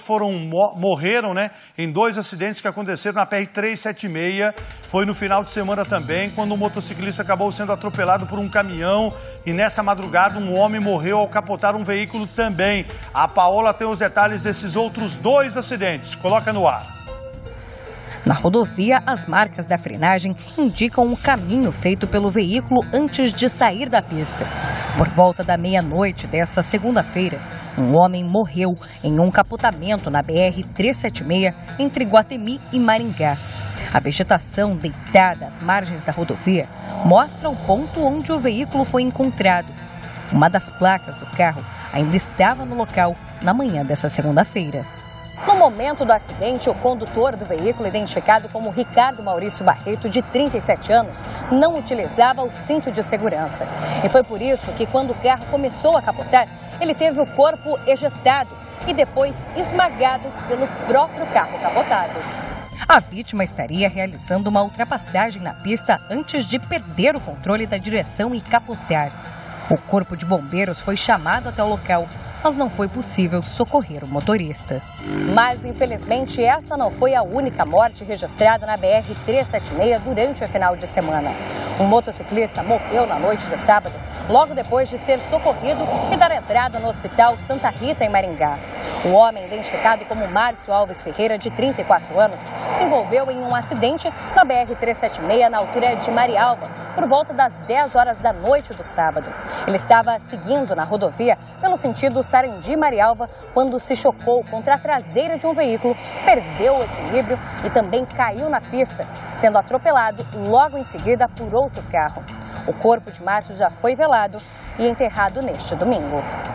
morreram, né, em 2 acidentes que aconteceram na PR-376. Foi no final de semana também, quando um motociclista acabou sendo atropelado por um caminhão. E nessa madrugada, um homem morreu ao capotar um veículo também. A Paola tem os detalhes desses outros 2 acidentes. Coloca no ar. Na rodovia, as marcas da frenagem indicam o caminho feito pelo veículo antes de sair da pista. Por volta da meia-noite desta segunda-feira, um homem morreu em um capotamento na BR-376 entre Guatemi e Maringá. A vegetação deitada às margens da rodovia mostra o ponto onde o veículo foi encontrado. Uma das placas do carro ainda estava no local na manhã dessa segunda-feira. No momento do acidente, o condutor do veículo, identificado como Ricardo Maurício Barreto, de 37 anos, não utilizava o cinto de segurança. E foi por isso que, quando o carro começou a capotar, ele teve o corpo ejetado e depois esmagado pelo próprio carro capotado. A vítima estaria realizando uma ultrapassagem na pista antes de perder o controle da direção e capotar. O corpo de bombeiros foi chamado até o local, mas não foi possível socorrer o motorista. Mas, infelizmente, essa não foi a única morte registrada na BR-376 durante o final de semana. Um motociclista morreu na noite de sábado, logo depois de ser socorrido e dar entrada no Hospital Santa Rita, em Maringá. O homem, identificado como Márcio Alves Ferreira, de 34 anos, se envolveu em um acidente na BR-376 na altura de Marialva, por volta das 10 horas da noite do sábado. Ele estava seguindo na rodovia pelo sentido Sarandi-Marialva quando se chocou contra a traseira de um veículo, perdeu o equilíbrio e também caiu na pista, sendo atropelado logo em seguida por outro carro. O corpo de Márcio já foi velado e enterrado neste domingo.